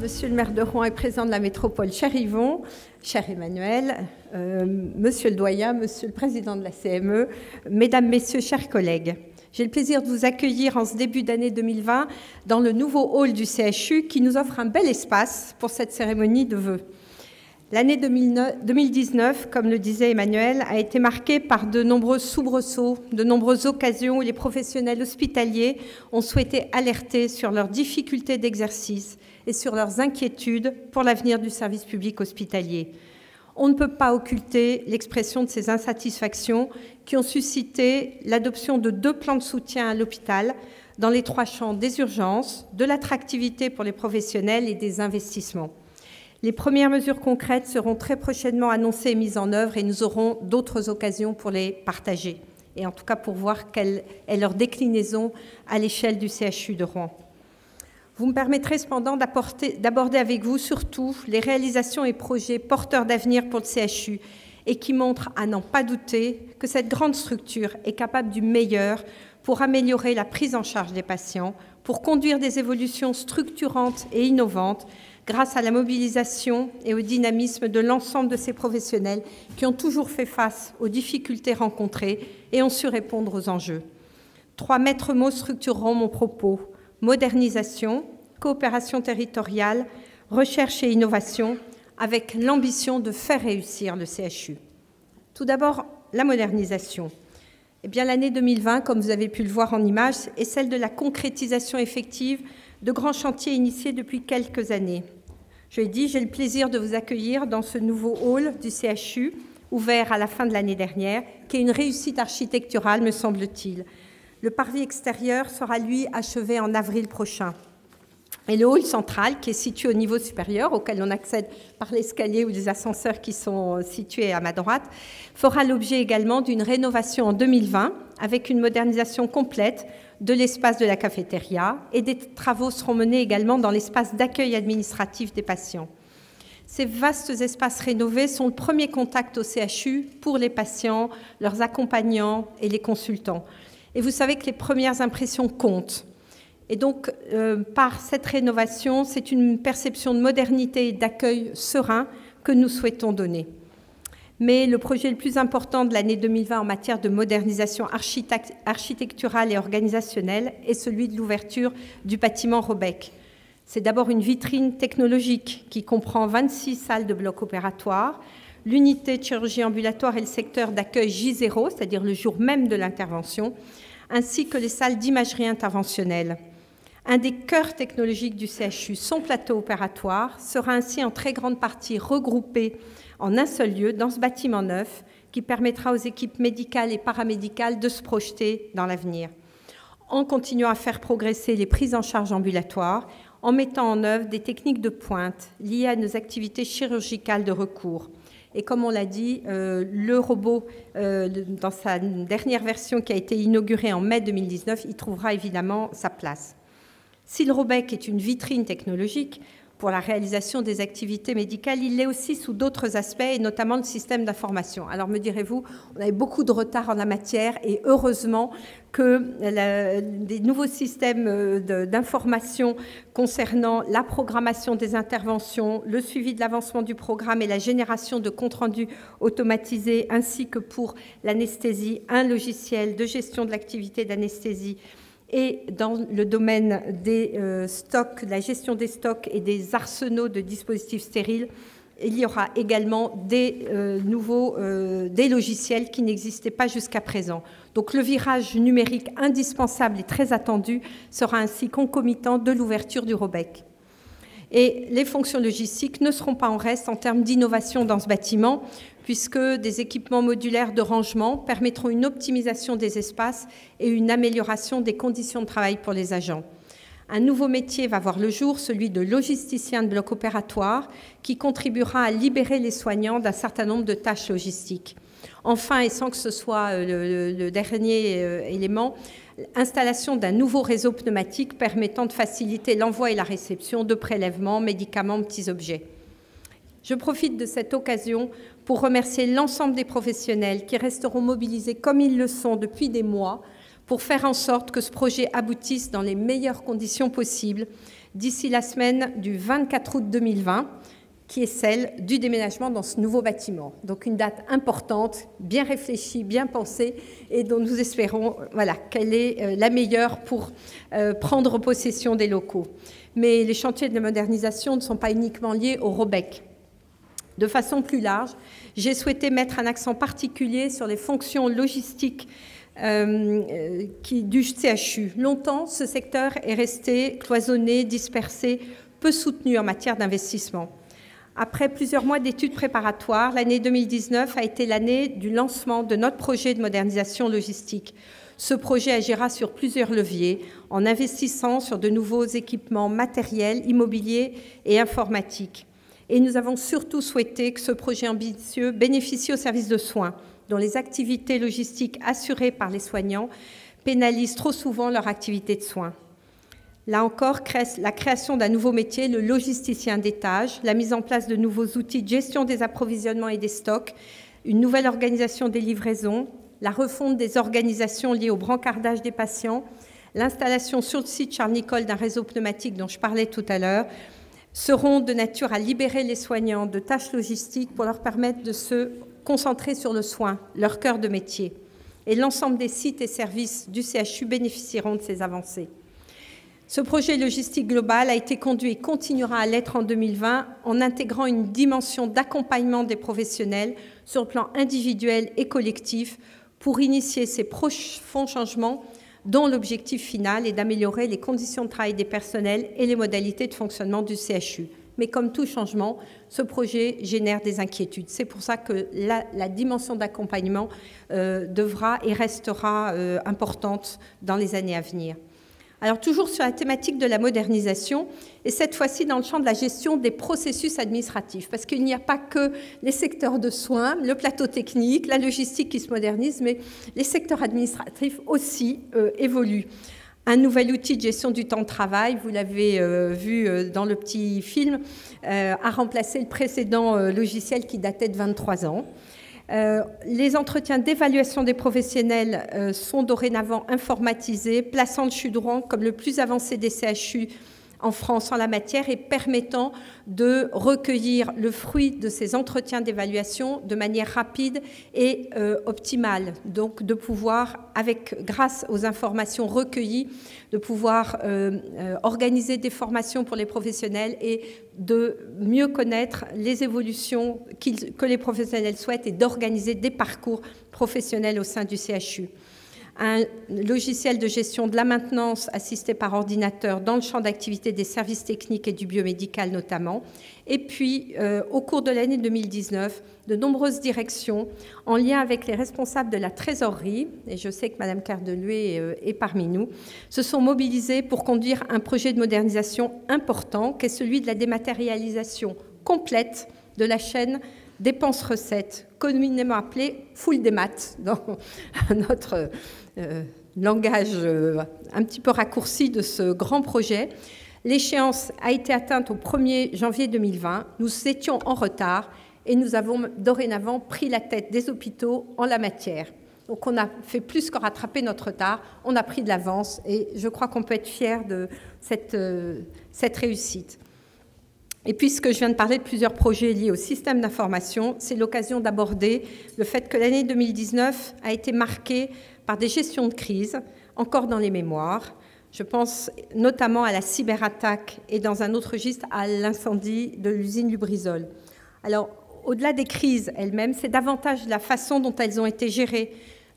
Monsieur le maire de Rouen et président de la métropole, cher Yvon, cher Emmanuel, monsieur le doyen, monsieur le président de la CME, mesdames, messieurs, chers collègues. J'ai le plaisir de vous accueillir en ce début d'année 2020 dans le nouveau hall du CHU qui nous offre un bel espace pour cette cérémonie de vœux. L'année 2019, comme le disait Emmanuel, a été marquée par de nombreux soubresauts, de nombreuses occasions où les professionnels hospitaliers ont souhaité alerter sur leurs difficultés d'exercice et sur leurs inquiétudes pour l'avenir du service public hospitalier. On ne peut pas occulter l'expression de ces insatisfactions qui ont suscité l'adoption de 2 plans de soutien à l'hôpital dans les 3 champs des urgences, de l'attractivité pour les professionnels et des investissements. Les premières mesures concrètes seront très prochainement annoncées et mises en œuvre et nous aurons d'autres occasions pour les partager et en tout cas pour voir quelle est leur déclinaison à l'échelle du CHU de Rouen. Vous me permettrez cependant d'aborder avec vous surtout les réalisations et projets porteurs d'avenir pour le CHU et qui montrent, à n'en pas douter, que cette grande structure est capable du meilleur pour améliorer la prise en charge des patients, pour conduire des évolutions structurantes et innovantes grâce à la mobilisation et au dynamisme de l'ensemble de ces professionnels qui ont toujours fait face aux difficultés rencontrées et ont su répondre aux enjeux. 3 maîtres mots structureront mon propos: modernisation, coopération territoriale, recherche et innovation, avec l'ambition de faire réussir le CHU. Tout d'abord, la modernisation. Eh bien, l'année 2020, comme vous avez pu le voir en images, est celle de la concrétisation effective de grands chantiers initiés depuis quelques années. Je l'ai dit, j'ai le plaisir de vous accueillir dans ce nouveau hall du CHU, ouvert à la fin de l'année dernière, qui est une réussite architecturale, me semble-t-il. Le parvis extérieur sera, lui, achevé en avril prochain. Et le hall central, qui est situé au niveau supérieur, auquel on accède par l'escalier ou des ascenseurs qui sont situés à ma droite, fera l'objet également d'une rénovation en 2020, avec une modernisation complète de l'espace de la cafétéria, et des travaux seront menés également dans l'espace d'accueil administratif des patients. Ces vastes espaces rénovés sont le premier contact au CHU pour les patients, leurs accompagnants et les consultants. Et vous savez que les premières impressions comptent. Et donc, par cette rénovation, c'est une perception de modernité et d'accueil serein que nous souhaitons donner. Mais le projet le plus important de l'année 2020 en matière de modernisation architecturale et organisationnelle est celui de l'ouverture du bâtiment Robec. C'est d'abord une vitrine technologique qui comprend 26 salles de bloc opératoire, l'unité de chirurgie ambulatoire et le secteur d'accueil J0, c'est-à-dire le jour même de l'intervention, ainsi que les salles d'imagerie interventionnelle. Un des cœurs technologiques du CHU, son plateau opératoire, sera ainsi en très grande partie regroupé en un seul lieu dans ce bâtiment neuf qui permettra aux équipes médicales et paramédicales de se projeter dans l'avenir. En continuant à faire progresser les prises en charge ambulatoires, en mettant en œuvre des techniques de pointe liées à nos activités chirurgicales de recours. Et comme on l'a dit, le robot, dans sa dernière version qui a été inaugurée en mai 2019, il trouvera évidemment sa place. Si le Robec est une vitrine technologique pour la réalisation des activités médicales, il l'est aussi sous d'autres aspects, et notamment le système d'information. Alors me direz-vous, on avait beaucoup de retard en la matière, et heureusement que des nouveaux systèmes d'information concernant la programmation des interventions, le suivi de l'avancement du programme et la génération de comptes rendus automatisés, ainsi que pour l'anesthésie, un logiciel de gestion de l'activité d'anesthésie, et dans le domaine des stocks, de la gestion des stocks et des arsenaux de dispositifs stériles, il y aura également des logiciels qui n'existaient pas jusqu'à présent. Donc le virage numérique indispensable et très attendu sera ainsi concomitant de l'ouverture du Robec. Et les fonctions logistiques ne seront pas en reste en termes d'innovation dans ce bâtiment, puisque des équipements modulaires de rangement permettront une optimisation des espaces et une amélioration des conditions de travail pour les agents. Un nouveau métier va voir le jour, celui de logisticien de bloc opératoire, qui contribuera à libérer les soignants d'un certain nombre de tâches logistiques. Enfin, et sans que ce soit le dernier élément, installation d'un nouveau réseau pneumatique permettant de faciliter l'envoi et la réception de prélèvements, médicaments, petits objets. Je profite de cette occasion pour remercier l'ensemble des professionnels qui resteront mobilisés comme ils le sont depuis des mois pour faire en sorte que ce projet aboutisse dans les meilleures conditions possibles d'ici la semaine du 24 août 2020, qui est celle du déménagement dans ce nouveau bâtiment. Donc une date importante, bien réfléchie, bien pensée, et dont nous espérons qu'elle est la meilleure pour prendre possession des locaux. Mais les chantiers de modernisation ne sont pas uniquement liés au Robec. De façon plus large, j'ai souhaité mettre un accent particulier sur les fonctions logistiques du CHU. Longtemps, ce secteur est resté cloisonné, dispersé, peu soutenu en matière d'investissement. Après plusieurs mois d'études préparatoires, l'année 2019 a été l'année du lancement de notre projet de modernisation logistique. Ce projet agira sur plusieurs leviers, en investissant sur de nouveaux équipements matériels, immobiliers et informatiques. Et nous avons surtout souhaité que ce projet ambitieux bénéficie aux services de soins, dont les activités logistiques assurées par les soignants pénalisent trop souvent leur activité de soins. Là encore, la création d'un nouveau métier, le logisticien d'étage, la mise en place de nouveaux outils de gestion des approvisionnements et des stocks, une nouvelle organisation des livraisons, la refonte des organisations liées au brancardage des patients, l'installation sur le site Charles-Nicolle d'un réseau pneumatique dont je parlais tout à l'heure, seront de nature à libérer les soignants de tâches logistiques pour leur permettre de se concentrer sur le soin, leur cœur de métier. Et l'ensemble des sites et services du CHU bénéficieront de ces avancées. Ce projet logistique global a été conduit et continuera à l'être en 2020 en intégrant une dimension d'accompagnement des professionnels sur le plan individuel et collectif pour initier ces profonds changements dont l'objectif final est d'améliorer les conditions de travail des personnels et les modalités de fonctionnement du CHU. Mais comme tout changement, ce projet génère des inquiétudes. C'est pour ça que la dimension d'accompagnement devra et restera importante dans les années à venir. Alors toujours sur la thématique de la modernisation, et cette fois-ci dans le champ de la gestion des processus administratifs, parce qu'il n'y a pas que les secteurs de soins, le plateau technique, la logistique qui se modernise, mais les secteurs administratifs aussi évoluent. Un nouvel outil de gestion du temps de travail, vous l'avez vu dans le petit film, a remplacé le précédent logiciel qui datait de 23 ans. Les entretiens d'évaluation des professionnels sont dorénavant informatisés, plaçant le CHU de Rouen comme le plus avancé des CHU en France en la matière et permettant de recueillir le fruit de ces entretiens d'évaluation de manière rapide et optimale. Donc de pouvoir, grâce aux informations recueillies, de pouvoir organiser des formations pour les professionnels et de mieux connaître les évolutions que les professionnels souhaitent et d'organiser des parcours professionnels au sein du CHU. Un logiciel de gestion de la maintenance assisté par ordinateur dans le champ d'activité des services techniques et du biomédical notamment. Et puis, au cours de l'année 2019, de nombreuses directions, en lien avec les responsables de la trésorerie, et je sais que Mme Cardeluet est parmi nous, se sont mobilisées pour conduire un projet de modernisation important, qui est celui de la dématérialisation complète de la chaîne dépenses-recettes, communément appelée full démat dans notre langage un petit peu raccourci de ce grand projet. L'échéance a été atteinte au 1er janvier 2020. Nous étions en retard et nous avons dorénavant pris la tête des hôpitaux en la matière. Donc on a fait plus que rattraper notre retard, on a pris de l'avance et je crois qu'on peut être fier de cette réussite. Et puisque je viens de parler de plusieurs projets liés au système d'information, c'est l'occasion d'aborder le fait que l'année 2019 a été marquée par des gestions de crise, encore dans les mémoires. Je pense notamment à la cyberattaque et dans un autre registre à l'incendie de l'usine Lubrizol. Alors, au-delà des crises elles-mêmes, c'est davantage la façon dont elles ont été gérées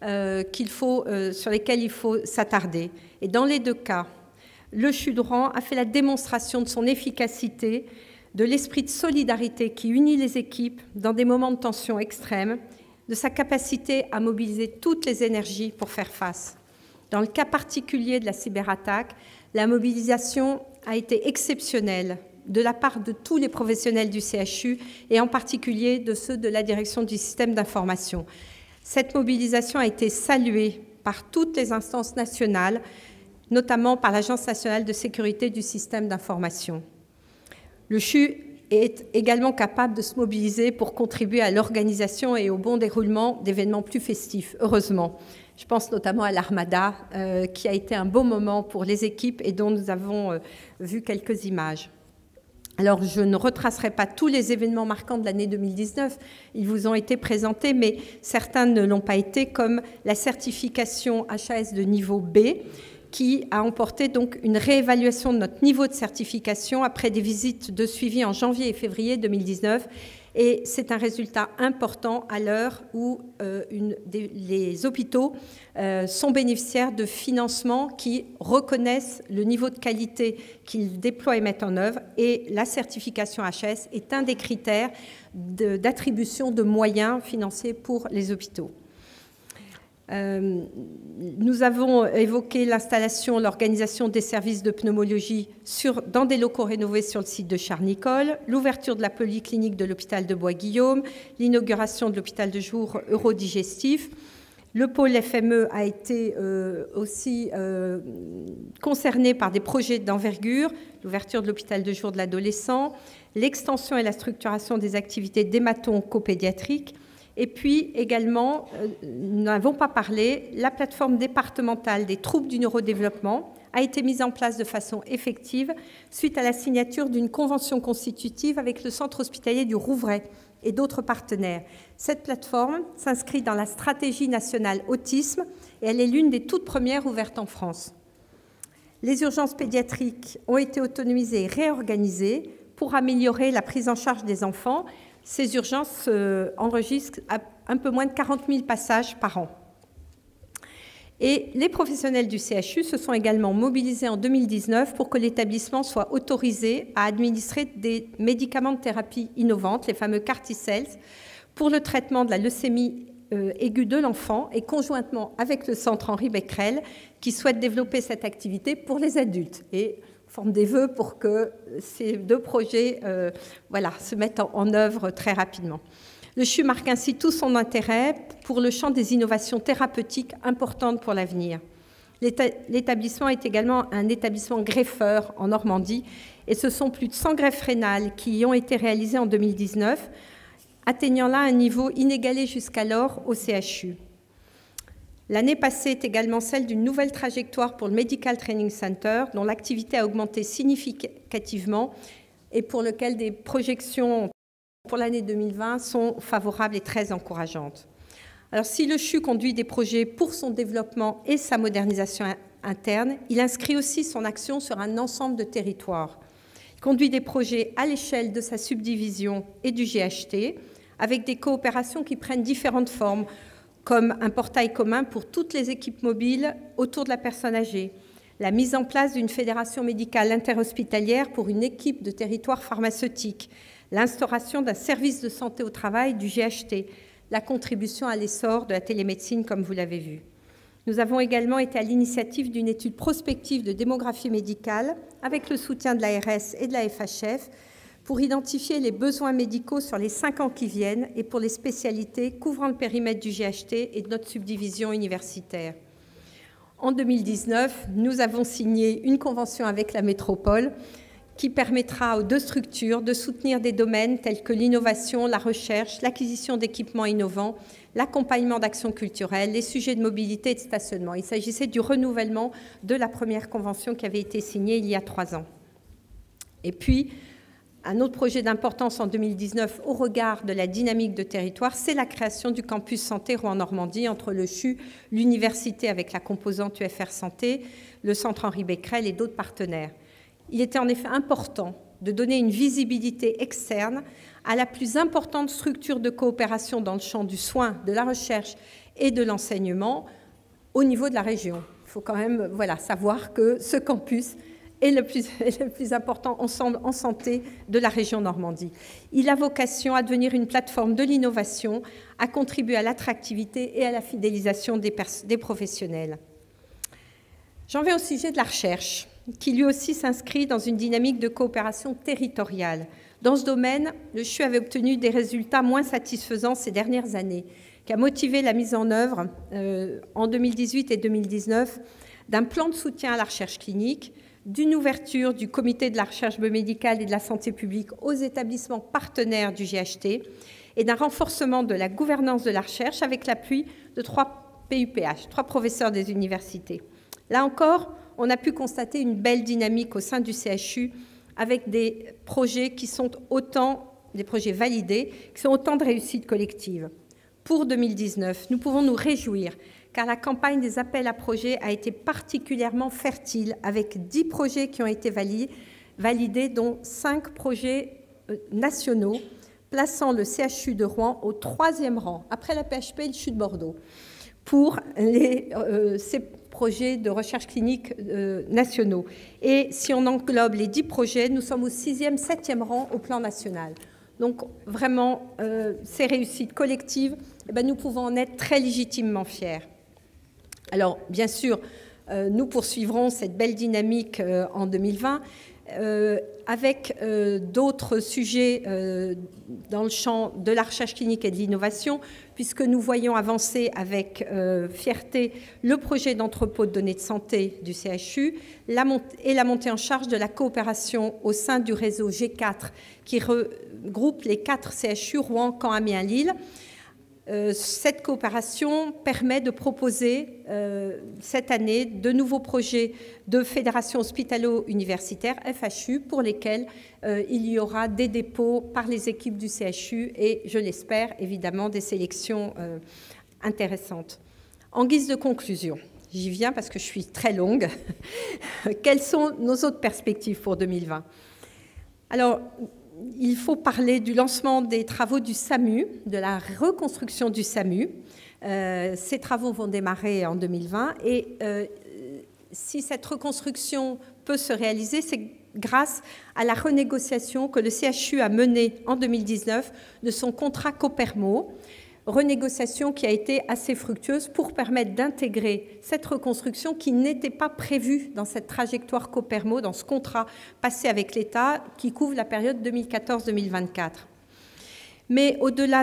sur lesquelles il faut s'attarder. Et dans les deux cas, le CHU de Rouen a fait la démonstration de son efficacité, de l'esprit de solidarité qui unit les équipes dans des moments de tension extrême, de sa capacité à mobiliser toutes les énergies pour faire face. Dans le cas particulier de la cyberattaque, la mobilisation a été exceptionnelle de la part de tous les professionnels du CHU et en particulier de ceux de la direction du système d'information. Cette mobilisation a été saluée par toutes les instances nationales, notamment par l'Agence nationale de sécurité du système d'information. Le CHU est également capable de se mobiliser pour contribuer à l'organisation et au bon déroulement d'événements plus festifs, heureusement. Je pense notamment à l'Armada, qui a été un beau moment pour les équipes et dont nous avons vu quelques images. Alors, je ne retracerai pas tous les événements marquants de l'année 2019, ils vous ont été présentés, mais certains ne l'ont pas été, comme la certification HAS de niveau B, qui a emporté donc une réévaluation de notre niveau de certification après des visites de suivi en janvier et février 2019. Et c'est un résultat important à l'heure où les hôpitaux sont bénéficiaires de financements qui reconnaissent le niveau de qualité qu'ils déploient et mettent en œuvre. Et la certification HAS est un des critères d'attribution de moyens financiers pour les hôpitaux. Nous avons évoqué l'installation, l'organisation des services de pneumologie dans des locaux rénovés sur le site de Charnicole, l'ouverture de la polyclinique de l'hôpital de Bois-Guillaume, l'inauguration de l'hôpital de jour eurodigestif. Le pôle FME a été aussi concerné par des projets d'envergure, l'ouverture de l'hôpital de jour de l'adolescent, l'extension et la structuration des activités d'hémato-oncopédiatrique. Et puis également, nous n'avons pas parlé, la plateforme départementale des troubles du neurodéveloppement a été mise en place de façon effective suite à la signature d'une convention constitutive avec le centre hospitalier du Rouvray et d'autres partenaires. Cette plateforme s'inscrit dans la stratégie nationale autisme et elle est l'une des toutes premières ouvertes en France. Les urgences pédiatriques ont été autonomisées et réorganisées pour améliorer la prise en charge des enfants. Ces urgences enregistrent un peu moins de 40 000 passages par an. Et les professionnels du CHU se sont également mobilisés en 2019 pour que l'établissement soit autorisé à administrer des médicaments de thérapie innovantes, les fameux CAR-T-cells, pour le traitement de la leucémie aiguë de l'enfant et conjointement avec le centre Henri Becquerel qui souhaite développer cette activité pour les adultes. Et forme des vœux pour que ces deux projets se mettent en œuvre très rapidement. Le CHU marque ainsi tout son intérêt pour le champ des innovations thérapeutiques importantes pour l'avenir. L'établissement est également un établissement greffeur en Normandie et ce sont plus de 100 greffes rénales qui y ont été réalisées en 2019, atteignant là un niveau inégalé jusqu'alors au CHU. L'année passée est également celle d'une nouvelle trajectoire pour le Medical Training Center, dont l'activité a augmenté significativement et pour lequel des projections pour l'année 2020 sont favorables et très encourageantes. Alors, si le CHU conduit des projets pour son développement et sa modernisation interne, il inscrit aussi son action sur un ensemble de territoires. Il conduit des projets à l'échelle de sa subdivision et du GHT, avec des coopérations qui prennent différentes formes, comme un portail commun pour toutes les équipes mobiles autour de la personne âgée, la mise en place d'une fédération médicale interhospitalière pour une équipe de territoire pharmaceutique, l'instauration d'un service de santé au travail du GHT, la contribution à l'essor de la télémédecine, comme vous l'avez vu. Nous avons également été à l'initiative d'une étude prospective de démographie médicale avec le soutien de l'ARS et de la FHF pour identifier les besoins médicaux sur les 5 ans qui viennent et pour les spécialités couvrant le périmètre du GHT et de notre subdivision universitaire. En 2019, nous avons signé une convention avec la métropole qui permettra aux deux structures de soutenir des domaines tels que l'innovation, la recherche, l'acquisition d'équipements innovants, l'accompagnement d'actions culturelles, les sujets de mobilité et de stationnement. Il s'agissait du renouvellement de la première convention qui avait été signée il y a 3 ans. Et puis, un autre projet d'importance en 2019 au regard de la dynamique de territoire, c'est la création du campus santé Rouen-Normandie entre le CHU, l'université avec la composante UFR Santé, le centre Henri Becquerel et d'autres partenaires. Il était en effet important de donner une visibilité externe à la plus importante structure de coopération dans le champ du soin, de la recherche et de l'enseignement au niveau de la région. Il faut quand même savoir que ce campus est le plus important ensemble en santé de la région Normandie. Il a vocation à devenir une plateforme de l'innovation, à contribuer à l'attractivité et à la fidélisation des professionnels. J'en vais au sujet de la recherche, qui lui aussi s'inscrit dans une dynamique de coopération territoriale. Dans ce domaine, le CHU avait obtenu des résultats moins satisfaisants ces dernières années, qui a motivé la mise en œuvre en 2018 et 2019 d'un plan de soutien à la recherche clinique, d'une ouverture du comité de la recherche biomédicale et de la santé publique aux établissements partenaires du GHT et d'un renforcement de la gouvernance de la recherche avec l'appui de 3 PUPH, 3 professeurs des universités. Là encore, on a pu constater une belle dynamique au sein du CHU avec des projets qui sont autant, des projets validés, qui sont autant de réussites collectives. Pour 2019, nous pouvons nous réjouir car la campagne des appels à projets a été particulièrement fertile avec 10 projets qui ont été validés, dont 5 projets nationaux, plaçant le CHU de Rouen au 3e rang, après la PHP et le CHU de Bordeaux, pour ces projets de recherche clinique nationaux. Et si on englobe les 10 projets, nous sommes au 6e, 7e rang au plan national. Donc vraiment, ces réussites collectives, nous pouvons en être très légitimement fiers. Alors, bien sûr, nous poursuivrons cette belle dynamique en 2020 avec d'autres sujets dans le champ de la recherche clinique et de l'innovation, puisque nous voyons avancer avec fierté le projet d'entrepôt de données de santé du CHU et la montée en charge de la coopération au sein du réseau G4 qui regroupe les 4 CHU, Rouen, Caen, Amiens, Lille. Cette coopération permet de proposer cette année de nouveaux projets de fédération hospitalo-universitaire, FHU, pour lesquels il y aura des dépôts par les équipes du CHU et, je l'espère, évidemment, des sélections intéressantes. En guise de conclusion, j'y viens parce que je suis très longue, quelles sont nos autres perspectives pour 2020 ? Alors, il faut parler du lancement des travaux du SAMU, de la reconstruction du SAMU. Ces travaux vont démarrer en 2020 et si cette reconstruction peut se réaliser, c'est grâce à la renégociation que le CHU a menée en 2019 de son contrat Copermo, renégociation qui a été assez fructueuse pour permettre d'intégrer cette reconstruction qui n'était pas prévue dans cette trajectoire Copermo, dans ce contrat passé avec l'État qui couvre la période 2014-2024. Mais au-delà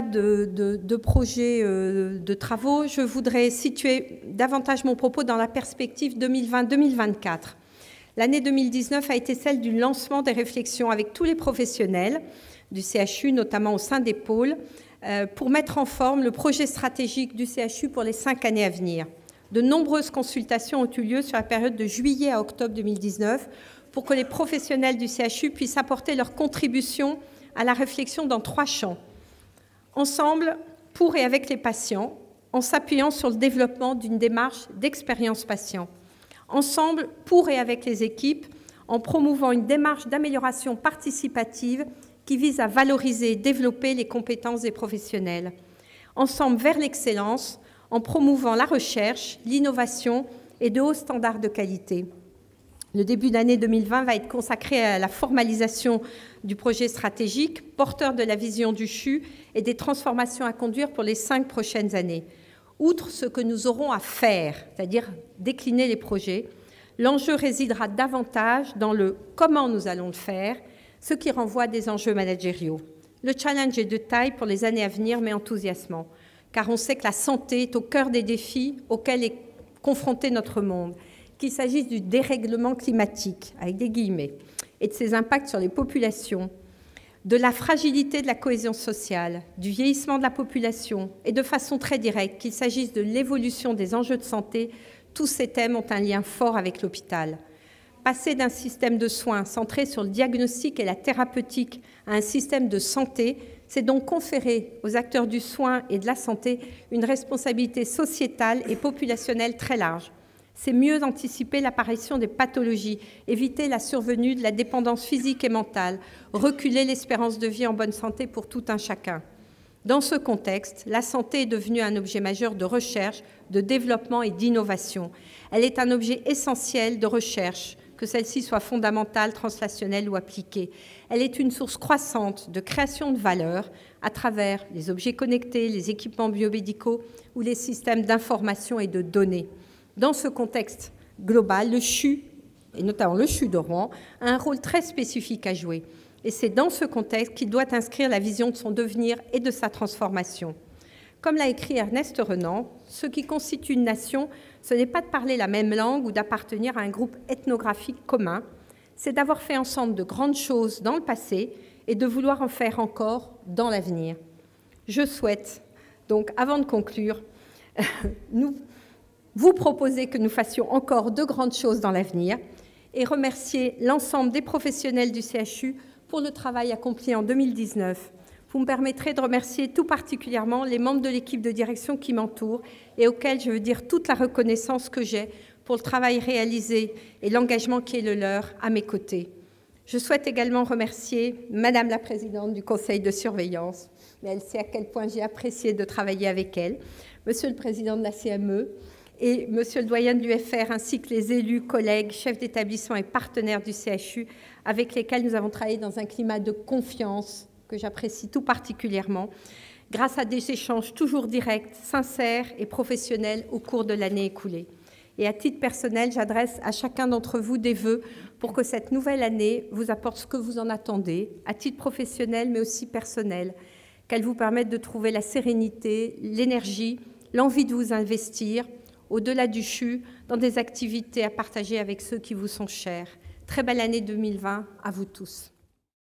de projets de travaux, je voudrais situer davantage mon propos dans la perspective 2020-2024. L'année 2019 a été celle du lancement des réflexions avec tous les professionnels du CHU, notamment au sein des pôles, pour mettre en forme le projet stratégique du CHU pour les 5 années à venir. De nombreuses consultations ont eu lieu sur la période de juillet à octobre 2019 pour que les professionnels du CHU puissent apporter leur contribution à la réflexion dans 3 champs. Ensemble, pour et avec les patients, en s'appuyant sur le développement d'une démarche d'expérience patient. Ensemble, pour et avec les équipes, en promouvant une démarche d'amélioration participative qui vise à valoriser et développer les compétences des professionnels. Ensemble vers l'excellence, en promouvant la recherche, l'innovation et de hauts standards de qualité. Le début d'année 2020 va être consacré à la formalisation du projet stratégique, porteur de la vision du CHU et des transformations à conduire pour les 5 prochaines années. Outre ce que nous aurons à faire, c'est-à-dire décliner les projets, l'enjeu résidera davantage dans le comment nous allons le faire, ce qui renvoie à des enjeux managériaux. Le challenge est de taille pour les années à venir, mais enthousiasmant, car on sait que la santé est au cœur des défis auxquels est confronté notre monde, qu'il s'agisse du dérèglement climatique, avec des guillemets, et de ses impacts sur les populations, de la fragilité de la cohésion sociale, du vieillissement de la population, et de façon très directe, qu'il s'agisse de l'évolution des enjeux de santé, tous ces thèmes ont un lien fort avec l'hôpital. Passer d'un système de soins centré sur le diagnostic et la thérapeutique à un système de santé, c'est donc conférer aux acteurs du soin et de la santé une responsabilité sociétale et populationnelle très large. C'est mieux anticiper l'apparition des pathologies, éviter la survenue de la dépendance physique et mentale, reculer l'espérance de vie en bonne santé pour tout un chacun. Dans ce contexte, la santé est devenue un objet majeur de recherche, de développement et d'innovation. Elle est un objet essentiel de recherche, que celle-ci soit fondamentale, translationnelle ou appliquée. Elle est une source croissante de création de valeur à travers les objets connectés, les équipements biomédicaux ou les systèmes d'information et de données. Dans ce contexte global, le CHU, et notamment le CHU de Rouen, a un rôle très spécifique à jouer. Et c'est dans ce contexte qu'il doit inscrire la vision de son devenir et de sa transformation. Comme l'a écrit Ernest Renan, ce qui constitue une nation, ce n'est pas de parler la même langue ou d'appartenir à un groupe ethnographique commun, c'est d'avoir fait ensemble de grandes choses dans le passé et de vouloir en faire encore dans l'avenir. Je souhaite, donc avant de conclure, nous vous proposer que nous fassions encore de grandes choses dans l'avenir et remercier l'ensemble des professionnels du CHU pour le travail accompli en 2019. Vous me permettrez de remercier tout particulièrement les membres de l'équipe de direction qui m'entourent et auxquels je veux dire toute la reconnaissance que j'ai pour le travail réalisé et l'engagement qui est le leur à mes côtés. Je souhaite également remercier Madame la Présidente du Conseil de surveillance, mais elle sait à quel point j'ai apprécié de travailler avec elle, Monsieur le Président de la CME et Monsieur le Doyen de l'UFR, ainsi que les élus, collègues, chefs d'établissement et partenaires du CHU, avec lesquels nous avons travaillé dans un climat de confiance que j'apprécie tout particulièrement, grâce à des échanges toujours directs, sincères et professionnels au cours de l'année écoulée. Et à titre personnel, j'adresse à chacun d'entre vous des vœux pour que cette nouvelle année vous apporte ce que vous en attendez, à titre professionnel mais aussi personnel, qu'elle vous permette de trouver la sérénité, l'énergie, l'envie de vous investir, au-delà du CHU, dans des activités à partager avec ceux qui vous sont chers. Très belle année 2020 à vous tous.